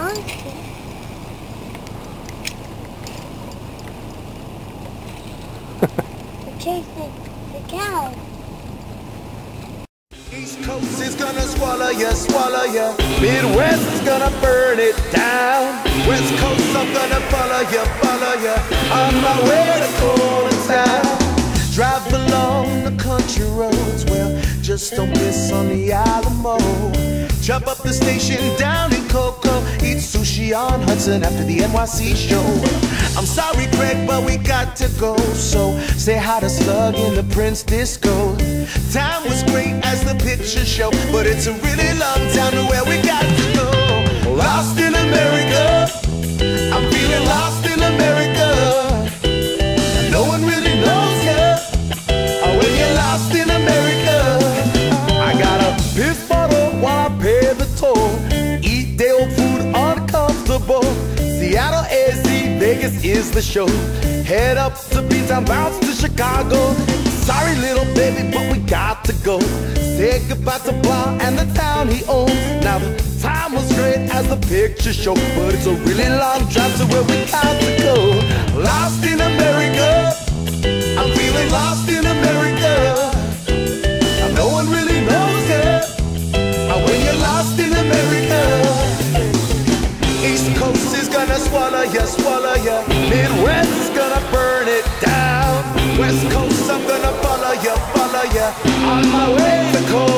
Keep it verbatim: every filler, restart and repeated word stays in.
monkey. We're chasing the cow. East Coast is gonna swallow ya, swallow ya. Midwest is gonna burn it down. West Coast, I'm gonna follow ya, follow ya. On my way to Golden Town. Drive along the country roads, well, just don't miss on the Alamo. Jump up the station down in Cocoa, eat sushi on Hudson after the N Y C show. I'm sorry, Craig, but we got to go, so say hi to Slug in the Prince Disco. Time was great as the pictures show, but it's a really long time to where we got to go. Lost in America, I'm feeling lost in America. No one really knows ya, or when you're lost in America. I got a piss bottle while I pay the toll. Eat day old food uncomfortable. Seattle, A Z, Vegas is the show. Head up to B-Town, bounce to Chicago. Sorry little baby, but we got to go. Say goodbye to Blah and the town he owns. Now the time was great as the picture show, but it's a really long drive to where we got to go. Lost in America, I'm feeling lost in America. Now no one really knows ya, or when you're lost in America. East Coast is gonna swallow ya, swallow ya. Midwest is gonna burn it down. West Coast, I'm gonna follow ya, follow ya. On my way to Cold